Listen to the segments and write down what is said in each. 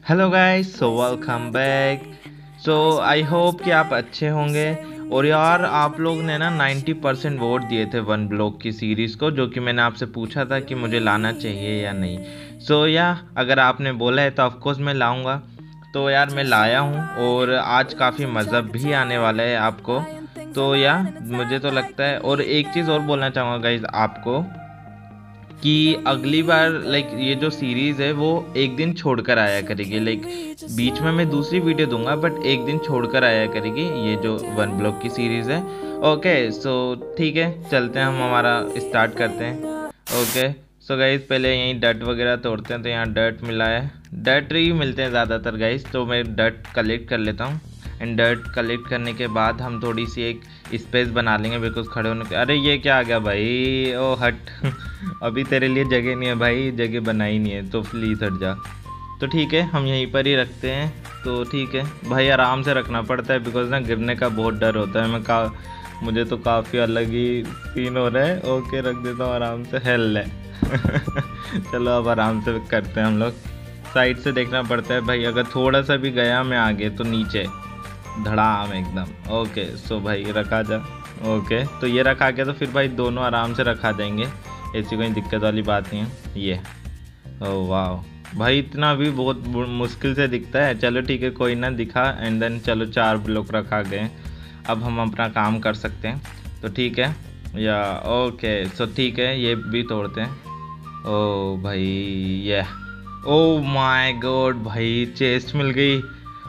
Hello guys, so welcome back. So I hope कि आप अच्छे होंगे। और यार, आप लोग ने ना 90% वोट दिए थे वन ब्लॉक की सीरीज़ को, जो कि मैंने आपसे पूछा था कि मुझे लाना चाहिए या नहीं। या अगर आपने बोला है तो ऑफकोर्स मैं लाऊंगा। तो यार मैं लाया हूँ, और आज काफ़ी मज़ा भी आने वाला है आपको। मुझे तो लगता है, और एक चीज़ और बोलना चाहूँगा गाइस आपको कि अगली बार ये जो सीरीज है वो एक दिन छोड़कर आया करेगी। बीच में मैं दूसरी वीडियो दूंगा, बट एक दिन छोड़कर आया करेगी ये जो वन ब्लॉक की सीरीज है। ओके, सो ठीक है, चलते हैं, हम हमारा स्टार्ट करते हैं। ओके, सो गाइज पहले यहीं डट वगैरह तोड़ते हैं। तो यहाँ डट मिला है, डट ही मिलते हैं ज़्यादातर गाइज, तो मैं डट कलेक्ट कर लेता हूँ। एंड डर्ट कलेक्ट करने के बाद हम थोड़ी सी एक स्पेस बना लेंगे, बिकॉज खड़े होने के। अरे ये क्या आ गया भाई, ओ हट अभी तेरे लिए जगह नहीं है भाई, जगह बनाई नहीं है तो प्लीज़ हट जा। तो ठीक है, हम यहीं पर ही रखते हैं। तो ठीक है भाई, आराम से रखना पड़ता है बिकॉज ना गिरने का बहुत डर होता है। मुझे तो काफ़ी अलग ही सीन हो रहा है। ओके, रख देता हूँ आराम से, हेल है चलो अब आराम से करते हैं हम लोग। साइड से देखना पड़ता है भाई, अगर थोड़ा सा भी गया मैं आगे तो नीचे धड़ाम एकदम। ओके, सो भाई रखा जा। ओके, तो ये रखा गया, तो फिर भाई दोनों आराम से रखा देंगे, ऐसी कोई दिक्कत वाली बात नहीं है ये। ओह वाह भाई, इतना भी बहुत मुश्किल से दिखता है। चलो ठीक है, कोई ना दिखा। एंड देन चलो 4 ब्लॉक रखा गए, अब हम अपना काम कर सकते हैं। तो ठीक है या ओके, सो ठीक है, ये भी तोड़ते हैं। ओ भाई, ये ओ माय गॉड भाई, चेस्ट मिल गई।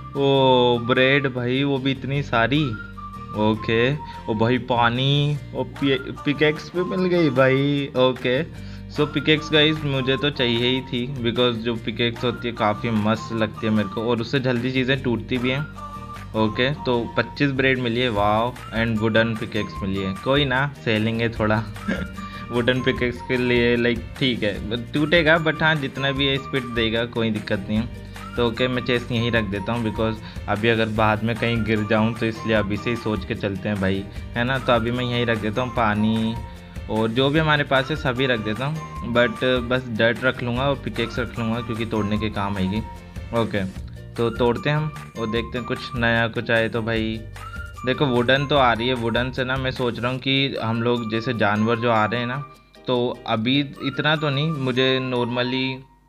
ओ ब्रेड भाई, वो भी इतनी सारी। ओके, ओ भाई पानी, ओ पिकेक्स भी मिल गई भाई। ओके, सो पिकेक्स गाइस मुझे तो चाहिए ही थी, बिकॉज जो पिकेक्स होती है काफ़ी मस्त लगती है मेरे को, और उससे जल्दी चीज़ें टूटती भी हैं। ओके, तो 25 ब्रेड मिली है, वाव। एंड वुडन पिकेक्स मिली है, कोई ना सह लेंगे थोड़ा वुडन पिकेक्स के लिए ठीक है, टूटेगा बट हाँ जितना भी है स्पीड देगा, कोई दिक्कत नहीं है। तो ओके, मैं चेस्ट यहीं रख देता हूँ, बिकॉज अभी अगर बाद में कहीं गिर जाऊँ तो इसलिए अभी से ही सोच के चलते हैं भाई, है ना। तो अभी मैं यहीं रख देता हूँ, पानी और जो भी हमारे पास है सभी रख देता हूँ, बट बस डर्ट रख लूँगा और पिकेक्स रख लूँगा क्योंकि तोड़ने के काम आएगी। ओके, तो तोड़ते हैं हम और देखते हैं कुछ नया कुछ आए तो भाई। देखो वुडन तो आ रही है, वुडन से ना मैं सोच रहा हूँ कि हम लोग जैसे जानवर जो आ रहे हैं ना, तो अभी इतना तो नहीं, मुझे नॉर्मली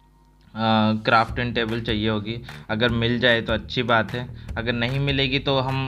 क्राफ्टिंग टेबल चाहिए होगी। अगर मिल जाए तो अच्छी बात है, अगर नहीं मिलेगी तो हम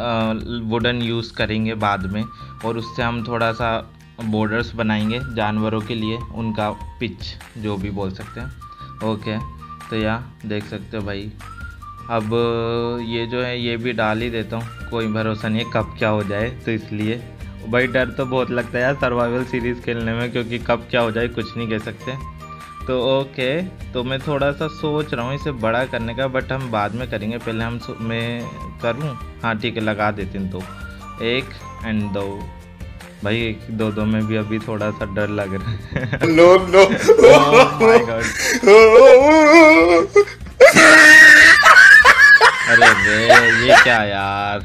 वुडन यूज़ करेंगे बाद में, और उससे हम थोड़ा सा बॉर्डर्स बनाएंगे जानवरों के लिए, उनका पिच जो भी बोल सकते हैं। ओके, तो यहाँ देख सकते हो भाई, अब ये जो है ये भी डाल ही देता हूँ, कोई भरोसा नहीं है कब क्या हो जाए, तो इसलिए भाई डर तो बहुत लगता है यार सर्वाइवल सीरीज़ खेलने में, क्योंकि कब क्या हो जाए कुछ नहीं कह सकते। तो ओके, तो मैं थोड़ा सा सोच रहा हूँ इसे बड़ा करने का, बट हम बाद में करेंगे, पहले मैं करूँ। हाँ ठीक है, लगा देते हैं। तो 1 एंड 2 भाई, 2 में भी अभी थोड़ा सा डर लग रहा है no no oh my god, अरे रे ये क्या यार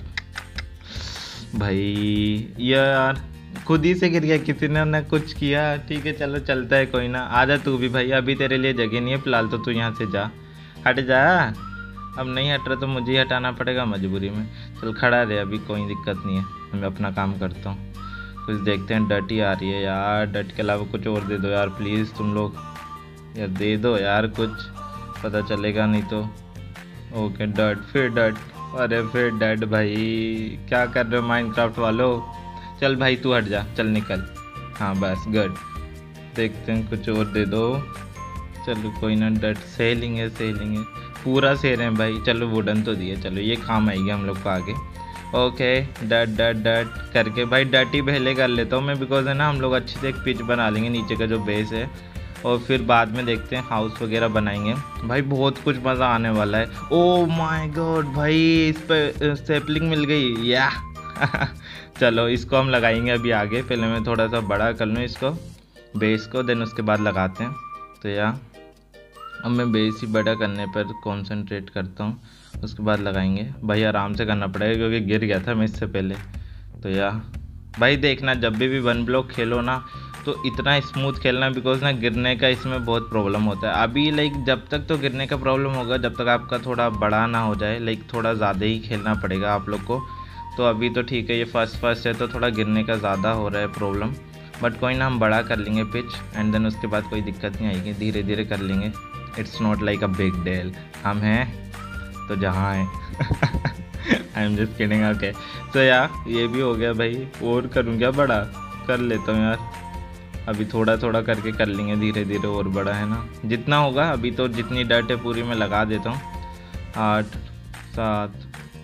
भाई, यार खुद ही से गिर गया, किसी ने ना कुछ किया। ठीक है चलो चलता है, कोई ना, आजा तू भी भाई, अभी तेरे लिए जगह नहीं है फिलहाल, तो तू यहाँ से जा, हट जा। अब नहीं हट रहा तो मुझे ही हटाना पड़ेगा मजबूरी में। चल खड़ा रहे, अभी कोई दिक्कत नहीं है, मैं अपना काम करता हूँ। कुछ देखते हैं, डट ही आ रही है यार, डट के अलावा कुछ और दे दो यार प्लीज़ तुम लोग, यार दे दो यार कुछ, पता चलेगा नहीं तो। ओके डट, फिर डट, अरे फिर डट भाई, क्या कर रहे हो माइनक्राफ्ट वालों। चल भाई तू हट जा, चल निकल। हाँ बस गुड, देखते हैं कुछ और दे दो। चलो कोई ना, डट सेलिंग है, सेलिंग है, पूरा सेल है भाई। चलो वुडन तो दिए, चलो ये काम आएगी हम लोग को आगे। ओके, डट डट डट करके भाई डट ही पहले कर लेता हूँ मैं, बिकॉज है ना हम लोग अच्छे से एक पिच बना लेंगे नीचे का जो बेस है, और फिर बाद में देखते हैं हाउस वगैरह बनाएंगे। भाई बहुत कुछ मज़ा आने वाला है। ओ माय गॉड भाई, इस पर सैपलिंग मिल गई या चलो इसको हम लगाएंगे अभी आगे, पहले मैं थोड़ा सा बड़ा कर लूँ इसको, बेस को, देन उसके बाद लगाते हैं। तो अब मैं बेस ही बड़ा करने पर कॉन्सेंट्रेट करता हूँ, उसके बाद लगाएंगे। भाई आराम से करना पड़ेगा क्योंकि गिर गया था मैं इससे पहले। तो भाई देखना, जब भी वन ब्लॉक खेलो ना, तो इतना स्मूथ खेलना, बिकॉज ना गिरने का इसमें बहुत प्रॉब्लम होता है अभी। लाइक जब तक तो गिरने का प्रॉब्लम होगा जब तक आपका थोड़ा बड़ा ना हो जाए, लाइक थोड़ा ज़्यादा ही खेलना पड़ेगा आप लोग को। तो अभी तो ठीक है, ये फर्स्ट है तो थोड़ा गिरने का ज़्यादा हो रहा है प्रॉब्लम, बट कोई ना, हम बड़ा कर लेंगे पिच एंड देन उसके बाद कोई दिक्कत नहीं आएगी, धीरे धीरे कर लेंगे। It's not like a big deal, हम हैं तो जहाँ हैं। I am just kidding. Okay so yeah ये भी हो गया भाई, और करूँ क्या, बड़ा कर लेता हूँ यार, अभी थोड़ा थोड़ा करके कर लेंगे धीरे धीरे, और बड़ा है ना जितना होगा। अभी तो जितनी डट है पूरी मैं लगा देता हूँ, 8 7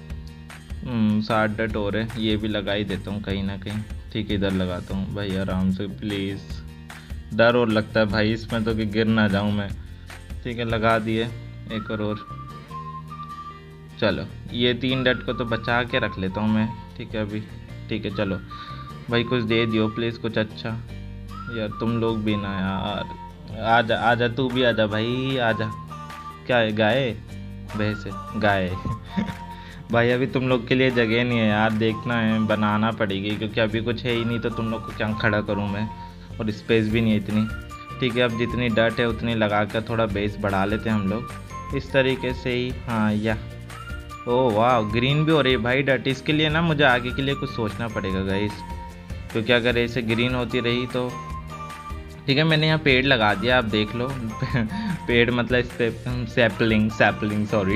7 डट और है, ये भी लगा ही देता हूँ कहीं ना कहीं। ठीक है, इधर लगाता हूँ भाई आराम से प्लीज़। डर और लगता है भाई इसमें तो कि गिर ना जाऊँ मैं। ठीक है, लगा दिए, एक और। चलो ये 3 डट को तो बचा के रख लेता हूँ मैं। ठीक है अभी, ठीक है चलो भाई, कुछ दे दियो प्लीज़, कुछ अच्छा यार। तुम लोग भी ना यार, आजा आजा, तू भी आजा भाई, आजा। क्या है, गाय भैंस गाय? भाई अभी तुम लोग के लिए जगह नहीं है यार, देखना है, बनाना पड़ेगी, क्योंकि अभी कुछ है ही नहीं, तो तुम लोग को क्या खड़ा करूँ मैं, और स्पेस भी नहीं है इतनी। ठीक है, अब जितनी डट है उतनी लगा कर थोड़ा बेस बढ़ा लेते हैं हम लोग इस तरीके से ही। हाँ या, ओह वाह, ग्रीन भी हो रही है भाई डट। इसके लिए ना मुझे आगे के लिए कुछ सोचना पड़ेगा गाइस, क्योंकि अगर ऐसे ग्रीन होती रही तो ठीक है। मैंने यहाँ पेड़ लगा दिया, आप देख लो। पेड़ मतलब इस पे सैपलिंग सॉरी।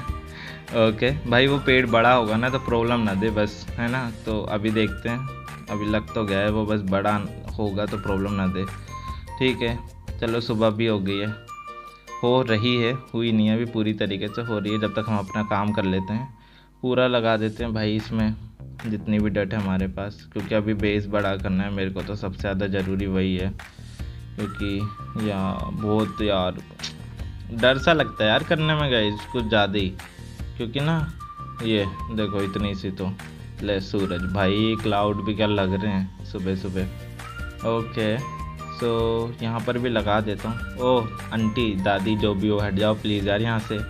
ओके भाई, वो पेड़ बड़ा होगा ना तो प्रॉब्लम ना दे बस, है ना। तो अभी देखते हैं, अभी लग तो गया है वो, बस बड़ा होगा तो प्रॉब्लम ना दे। ठीक है चलो, सुबह भी हो गई है, हो रही है, हुई नहीं है अभी, पूरी तरीके से हो रही है। जब तक हम अपना काम कर लेते हैं, पूरा लगा देते हैं भाई इसमें जितनी भी डट है हमारे पास, क्योंकि अभी बेस बड़ा करना है मेरे को, तो सबसे ज़्यादा ज़रूरी वही है। क्योंकि यार बहुत यार डर सा लगता है यार करने में गाइस, कुछ ज़्यादा ही, क्योंकि ना ये देखो इतनी सी तो ले सूरज भाई, क्लाउड भी क्या लग रहे हैं सुबह सुबह। ओके सो यहाँ पर भी लगा देता हूँ। ओह आंटी दादी जो भी हो, हट जाओ प्लीज़ यार यहाँ से।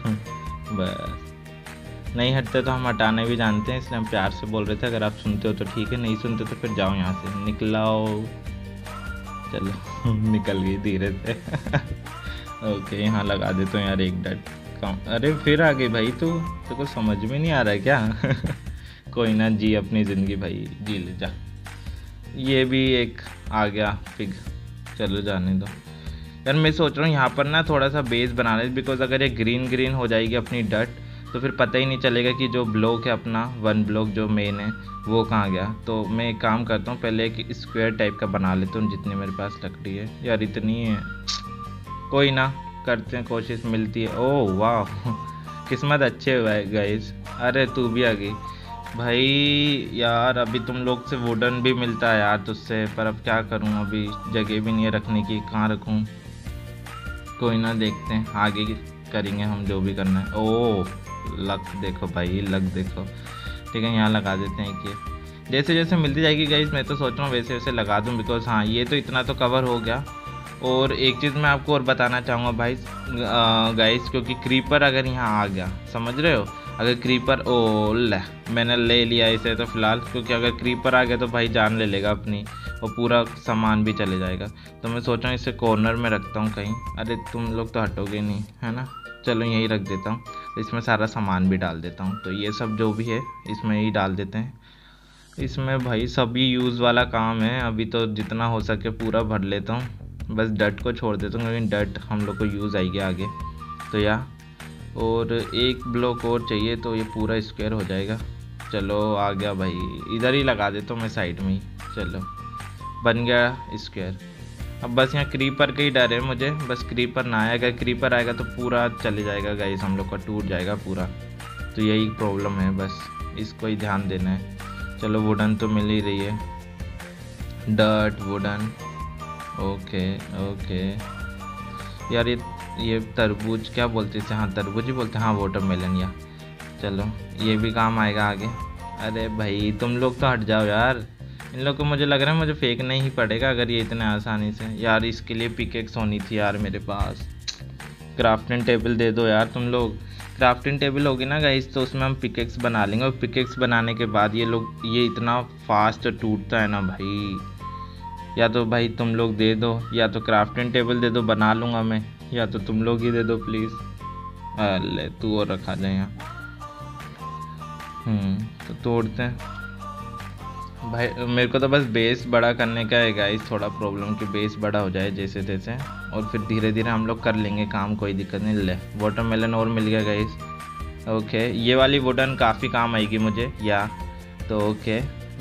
बस नहीं हटते तो हम हटाने भी जानते हैं, इसलिए हम प्यार से बोल रहे थे। अगर आप सुनते हो तो ठीक है, नहीं सुनते तो फिर जाओ यहाँ से, निकलाओ। चलो निकल गई धीरे से। ओके यहाँ लगा देता हूँ यार एक डट कम। अरे फिर आ गई भाई, तो कुछ समझ में नहीं आ रहा है क्या? कोई ना, जी अपनी ज़िंदगी भाई, जी ले जा। ये भी एक आ गया पिग, चलो जाने दो यार। मैं सोच रहा हूँ यहाँ पर ना थोड़ा सा बेस बना ले, बिकॉज अगर ये ग्रीन ग्रीन हो जाएगी अपनी डट तो फिर पता ही नहीं चलेगा कि जो ब्लॉक है अपना 1 ब्लॉक जो मेन है वो कहाँ गया। तो मैं एक काम करता हूँ, पहले एक स्क्वायर टाइप का बना लेता हूँ, जितनी मेरे पास लकड़ी है यार, इतनी है। कोई ना, करते हैं कोशिश, मिलती है। ओह वाह, किस्मत अच्छे हुआ है गाइस। अरे तू भी आ गई भाई यार। अभी तुम लोग से वुडन भी मिलता है यार तुझसे, पर अब क्या करूं, अभी जगह भी नहीं है रखने की, कहाँ रखूं। कोई ना, देखते हैं आगे करेंगे हम जो भी करना है। ओह लक देखो भाई, लक देखो। ठीक है यहाँ लगा देते हैं कि जैसे जैसे मिलती जाएगी गाइस, मैं तो सोच रहा हूँ वैसे वैसे लगा दूँ, बिकॉज हाँ ये तो इतना तो कवर हो गया। और एक चीज़ मैं आपको और बताना चाहूँगा भाई गाइस, क्योंकि क्रीपर अगर यहाँ आ गया, समझ रहे हो, अगर क्रीपर, ओ ले मैंने ले लिया इसे तो फ़िलहाल, क्योंकि अगर क्रीपर आ गया तो भाई जान ले लेगा अपनी, और पूरा सामान भी चले जाएगा। तो मैं सोच रहा हूँ इसे कॉर्नर में रखता हूँ कहीं। अरे तुम लोग तो हटोगे नहीं, है ना। चलो यहीं रख देता हूँ, इसमें सारा सामान भी डाल देता हूँ। तो ये सब जो भी है इसमें ही डाल देते हैं। इसमें भाई सभी यूज़ वाला काम है, अभी तो जितना हो सके पूरा भर लेता हूँ, बस डट को छोड़ देता हूँ, क्योंकि डट हम लोग को यूज़ आएगी आगे। तो या और एक ब्लॉक और चाहिए तो ये पूरा स्क्वायर हो जाएगा। चलो आ गया भाई, इधर ही लगा देता हूँ मैं साइड में ही। चलो बन गया स्क्वायर। अब बस यहाँ क्रीपर का ही डर है मुझे, बस क्रीपर ना आए, अगर क्रीपर आएगा तो पूरा चले जाएगा गाइस, हम लोग का टूट जाएगा पूरा। तो यही प्रॉब्लम है, बस इसको ही ध्यान देना है। चलो वुडन तो मिल ही रही है, डर्ट वुडन। ओके ओके यार, ये तरबूज क्या बोलते हैं, हाँ तरबूज ही बोलते हैं, हाँ वाटरमेलन या। चलो ये भी काम आएगा आगे। अरे भाई तुम लोग तो हट जाओ यार, इन लोग को मुझे लग रहा है मुझे फेंकना ही पड़ेगा अगर ये इतने आसानी से। यार इसके लिए पिकेक्स होनी थी यार मेरे पास। क्राफ्टिंग टेबल दे दो यार तुम लोग। क्राफ्टिंग टेबल होगी ना गाइस तो उसमें हम पिकेक्स बना लेंगे, और पिकेक्स बनाने के बाद ये इतना फास्ट टूटता है ना भाई, या तो भाई तुम लोग दे दो, या तो क्राफ्टिंग टेबल दे दो, बना लूँगा मैं, या तो तुम लोग ही दे दो प्लीज़। अरे तू और रखा जाए यहाँ। तो तोड़ते हैं भाई। मेरे को तो बस बेस बड़ा करने का है गाइस, थोड़ा प्रॉब्लम कि बेस बड़ा हो जाए जैसे तैसे, और फिर धीरे धीरे हम लोग कर लेंगे काम, कोई दिक्कत नहीं। ले वाटरमेलन और मिल गया गाइस। ओके, ये वाली वुडन काफ़ी काम आएगी मुझे या तो। ओके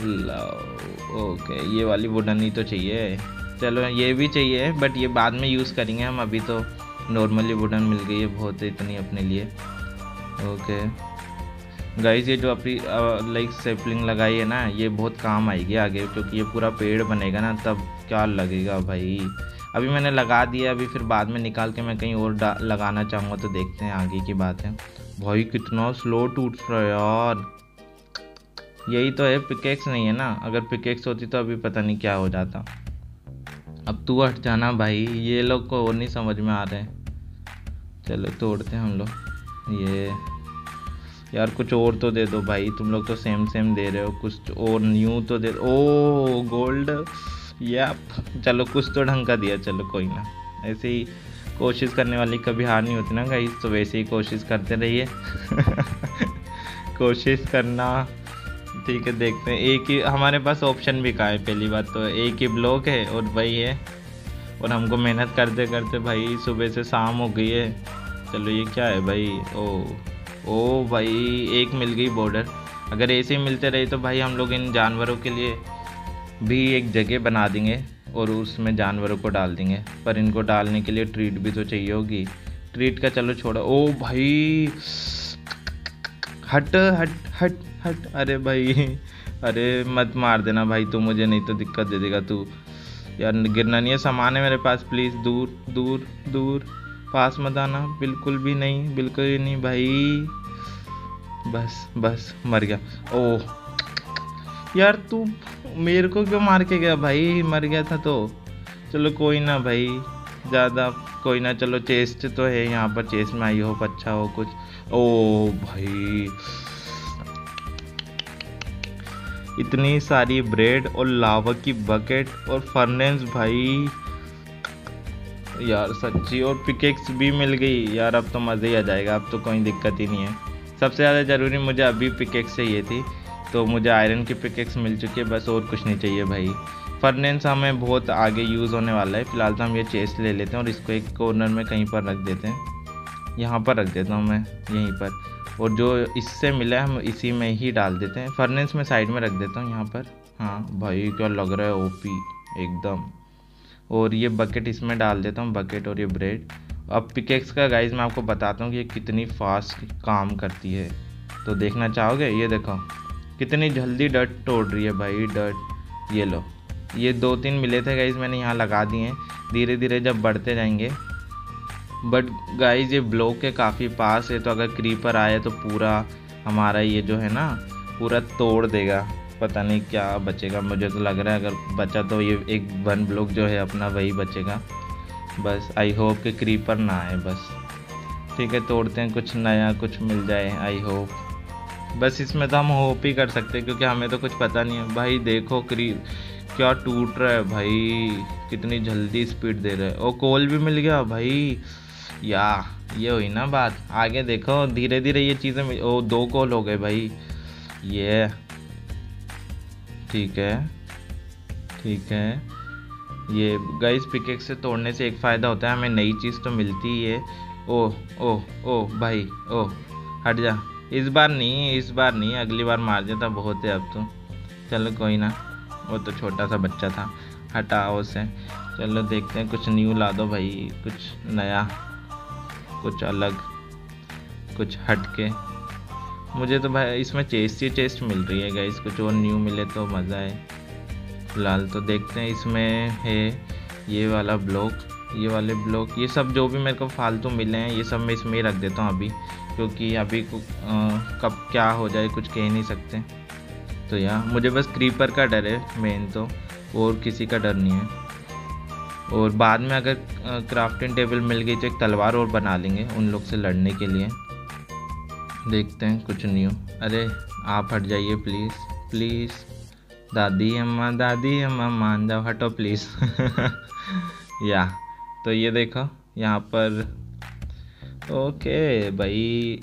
ये वाली वुडन ही तो चाहिए। चलो ये भी चाहिए बट ये बाद में यूज़ करेंगे हम, अभी तो नॉर्मली वुडन मिल गई है बहुत इतनी अपने लिए। ओके गाइस, ये जो अपनी लाइक सेपलिंग लगाई है ना, ये बहुत काम आएगी आगे, क्योंकि ये पूरा पेड़ बनेगा ना तब क्या लगेगा भाई। अभी मैंने लगा दिया, अभी फिर बाद में निकाल के मैं कहीं और लगाना चाहूँगा तो देखते हैं, आगे की बात है। भाई कितना स्लो टूट रहा है यार। यही तो है, पिकेक्स नहीं है ना, अगर पिकेक्स होती तो अभी पता नहीं क्या हो जाता। अब तू हट जाना भाई, ये लोग को और नहीं समझ में आ रहे हैं। चलो तोड़ते हैं हम लोग ये। यार कुछ और तो दे दो भाई, तुम लोग तो सेम सेम दे रहे हो, कुछ और न्यू तो दे। ओ गोल्ड, यप चलो कुछ तो ढंग का दिया। चलो कोई ना, ऐसे ही कोशिश करने वाली कभी हार नहीं होती ना गाइस, तो वैसे ही कोशिश करते रहिए। कोशिश करना, ठीक है। देखते हैं, एक ही हमारे पास ऑप्शन भी कहाँ है। पहली बात तो एक ही ब्लॉक है और वही है, और हमको मेहनत करते करते भाई सुबह से शाम हो गई है। चलो ये क्या है भाई, ओ भाई एक मिल गई बॉर्डर। अगर ऐसे ही मिलते रहे तो भाई हम लोग इन जानवरों के लिए भी एक जगह बना देंगे और उसमें जानवरों को डाल देंगे, पर इनको डालने के लिए ट्रीट भी तो चाहिए होगी। ट्रीट का चलो छोड़ो। ओ भाई हट हट हट हट, अरे भाई अरे मत मार देना भाई तू मुझे, नहीं तो दिक्कत दे देगा तू। यार गिरना नहीं है, सामान है मेरे पास, प्लीज़ दूर दूर दूर, पास मत आना, बिल्कुल भी नहीं, बिल्कुल ही नहीं भाई। बस बस मर गया। ओह यार तू मेरे को क्यों मार के गया भाई, मर गया था तो। चलो कोई ना भाई, ज़्यादा कोई ना। चलो चेस्ट तो है यहाँ पर, चेस्ट में आई होप अच्छा हो कुछ। ओ भाई इतनी सारी ब्रेड और लावा की बकेट और फर्नेस भाई, यार सच्ची, और पिकेक्स भी मिल गई यार। अब तो मज़े ही आ जाएगा, अब तो कोई दिक्कत ही नहीं है। सबसे ज़्यादा ज़रूरी मुझे अभी पिकेक्स चाहिए थी, तो मुझे आयरन की पिकेक्स मिल चुकी है, बस और कुछ नहीं चाहिए भाई। फर्नेस हमें बहुत आगे यूज़ होने वाला है। फिलहाल तो हम ये चेस्ट ले लेते हैं और इसको एक कॉर्नर में कहीं पर रख देते हैं। यहाँ पर रख देता हूँ मैं, यहीं पर, और जो इससे मिला है हम इसी में ही डाल देते हैं। फर्नेस में साइड में रख देता हूँ यहाँ पर। हाँ भाई क्या लग रहा है ओपी एकदम। और ये बकेट इसमें डाल देता हूँ, बकेट और ये ब्रेड। अब पिकेक्स का गाइज मैं आपको बताता हूँ कि ये कितनी फास्ट काम करती है, तो देखना चाहोगे? ये देखो कितनी जल्दी डर्ट तोड़ रही है भाई, डर्ट। ये लो, ये 2-3 मिले थे गाइज, मैंने यहाँ लगा दिए हैं, धीरे धीरे जब बढ़ते जाएंगे। बट गाइज ये ब्लॉक के काफ़ी पास है, तो अगर क्रीपर आए तो पूरा हमारा ये जो है ना पूरा तोड़ देगा। पता नहीं क्या बचेगा, मुझे तो लग रहा है अगर बचा तो ये एक 1 ब्लॉक जो है अपना वही बचेगा। बस आई होप कि क्रीपर ना आए बस। ठीक है तोड़ते हैं, कुछ नया कुछ मिल जाए आई होप। बस इसमें तो हम होप ही कर सकते हैं, क्योंकि हमें तो कुछ पता नहीं है भाई। देखो क्या टूट रहा है भाई, कितनी जल्दी स्पीड दे रहा है। और कोल भी मिल गया भाई, या ये हुई ना बात। आगे देखो धीरे धीरे ये चीज़ें 2 कोल हो गए भाई। ये ठीक है ठीक है। ये गाइस पिकेक्स से तोड़ने से एक फ़ायदा होता है, हमें नई चीज़ तो मिलती ही है। ओह ओह ओह भाई ओह हट जा, इस बार नहीं, अगली बार मार देता, बहुत है अब तो। चलो कोई ना, वो तो छोटा सा बच्चा था, हटाओ उसे। चलो देखते हैं, कुछ न्यू ला दो भाई, कुछ नया, कुछ अलग, कुछ हटके। मुझे तो भाई इसमें चेस्ट मिल रही है गाइस, कुछ और न्यू मिले तो मज़ा है। फिलहाल तो देखते हैं, इसमें है ये वाला ब्लॉक, ये वाले ब्लॉक, ये सब जो भी मेरे को फालतू मिले हैं ये सब मैं इसमें ही रख देता हूँ अभी, क्योंकि अभी कब क्या हो जाए कुछ कह नहीं सकते। तो यार मुझे बस क्रीपर का डर है मेन तो, और किसी का डर नहीं है। और बाद में अगर क्राफ्टिंग टेबल मिल गई तो एक तलवार और बना लेंगे उन लोग से लड़ने के लिए। देखते हैं कुछ न्यू। अरे आप हट जाइए प्लीज़ प्लीज़ दादी अम्मा मान जाओ, हटो प्लीज़। या तो ये देखो यहाँ पर। ओके भाई,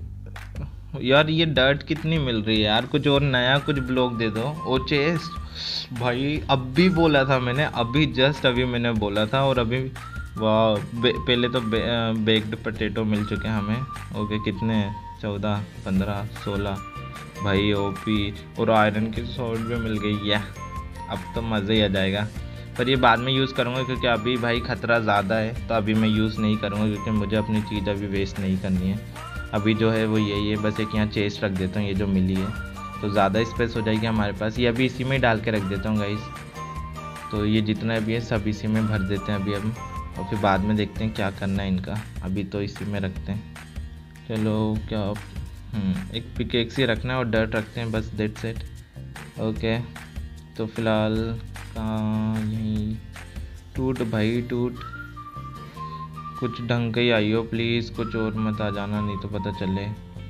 यार ये डर्ट कितनी मिल रही है यार, कुछ और नया कुछ ब्लॉक दे दो। ओ चेस्ट भाई, अब भी बोला था मैंने, अभी जस्ट अभी मैंने बोला था, और अभी वाह पहले तो बेक्ड पोटैटो मिल चुके हैं हमें। ओके कितने, 14 15 16 भाई ओपी, और आयरन की सॉर्ड भी मिल गई है। अब तो मज़ा ही आ जाएगा, पर ये बाद में यूज़ करूँगा क्योंकि अभी भाई ख़तरा ज़्यादा है, तो अभी मैं यूज़ नहीं करूँगा क्योंकि मुझे अपनी चीज़ अभी वेस्ट नहीं करनी है। अभी जो है वो यही है, बस एक यहाँ चेस्ट रख देता हूँ, ये जो मिली है तो ज़्यादा स्पेस हो जाएगी हमारे पास। ये अभी इसी में डाल के रख देता हूँ गाइस, तो ये जितना भी है सब इसी में भर देते हैं अभी हम, और फिर बाद में देखते हैं क्या करना है इनका। अभी तो इसी में रखते हैं। चलो क्या, एक पिकेक्स ही रखना है और डर्ट रखते हैं बस, दैट्स इट। ओके तो फिलहाल यहीं टूट भाई टूट, कुछ ढंग का ही आई हो प्लीज, कुछ और मत आ जाना नहीं तो पता चले।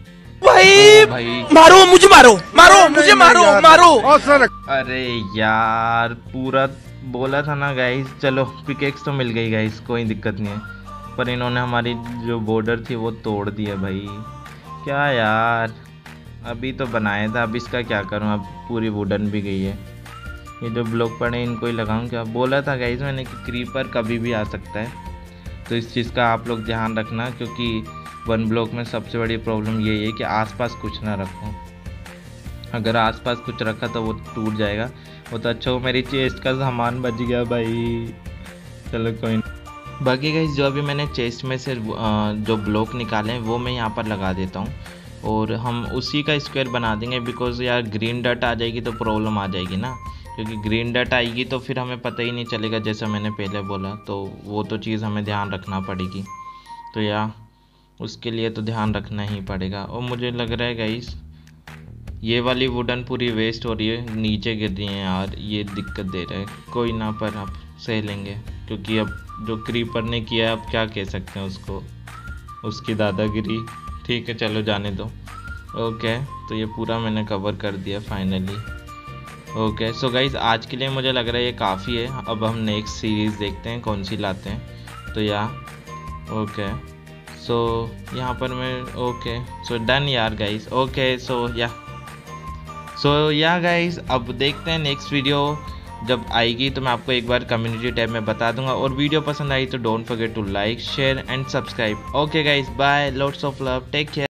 भाई मारो मुझे, मारो मुझे, मारो। अरे यार पूरा बोला था ना गाइस। चलो पिकेक्स तो मिल गई गाइस, कोई दिक्कत नहीं है, पर इन्होंने हमारी जो बॉर्डर थी वो तोड़ दिया भाई। क्या यार, अभी तो बनाया था, अब इसका क्या करूं, अब पूरी वुडन भी गई है। ये जो ब्लॉक पड़े इनको ही लगाऊं क्या? बोला था गाइस मैंने कि क्रीपर कभी भी आ सकता है, तो इस चीज़ का आप लोग ध्यान रखना, क्योंकि वन ब्लॉक में सबसे बड़ी प्रॉब्लम यही है कि आसपास कुछ ना रखो। अगर आसपास कुछ रखा तो वो टूट जाएगा। वो तो अच्छा हो मेरी चेस्ट का सामान बच गया भाई। चलो कोई नहीं। बाकी गाइस जो अभी मैंने चेस्ट में से जो ब्लॉक निकाले हैं वो मैं यहाँ पर लगा देता हूँ, और हम उसी का स्क्वायर बना देंगे, बिकॉज यार ग्रीन डट आ जाएगी तो प्रॉब्लम आ जाएगी ना, क्योंकि ग्रीन डट आएगी तो फिर हमें पता ही नहीं चलेगा, जैसा मैंने पहले बोला, तो वो तो चीज़ हमें ध्यान रखना पड़ेगी। तो यार उसके लिए तो ध्यान रखना ही पड़ेगा। और मुझे लग रहा है गाइस ये वाली वुडन पूरी वेस्ट हो रही है, नीचे गिर रही है यार, ये दिक्कत दे रहा है। कोई ना, पर अब सह लेंगे, क्योंकि अब जो क्रीपर ने किया है अब क्या कह सकते हैं उसको, उसकी दादागिरी। ठीक है चलो जाने दो। ओके तो ये पूरा मैंने कवर कर दिया फाइनली। ओके सो गाइज आज के लिए मुझे लग रहा है ये काफ़ी है। अब हम नेक्स्ट सीरीज़ देखते हैं कौन सी लाते हैं। तो या ओके सो यहाँ पर मैं ओके सो डन यार guys. Okay so yeah guys अब देखते हैं नेक्स्ट वीडियो जब आएगी तो मैं आपको एक बार कम्युनिटी टैब में बता दूंगा। और वीडियो पसंद आई तो don't forget to like share and subscribe. Okay guys bye, lots of love, take care.